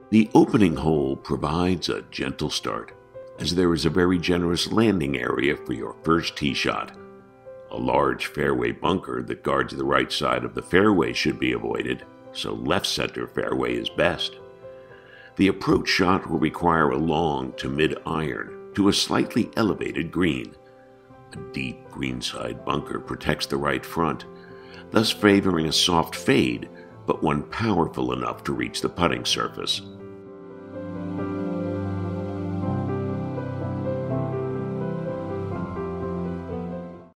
The opening hole provides a gentle start, as there is a very generous landing area for your first tee shot. A large fairway bunker that guards the right side of the fairway should be avoided, so left center fairway is best. The approach shot will require a long to mid-iron to a slightly elevated green. A deep greenside bunker protects the right front, thus favoring a soft fade, but one powerful enough to reach the putting surface.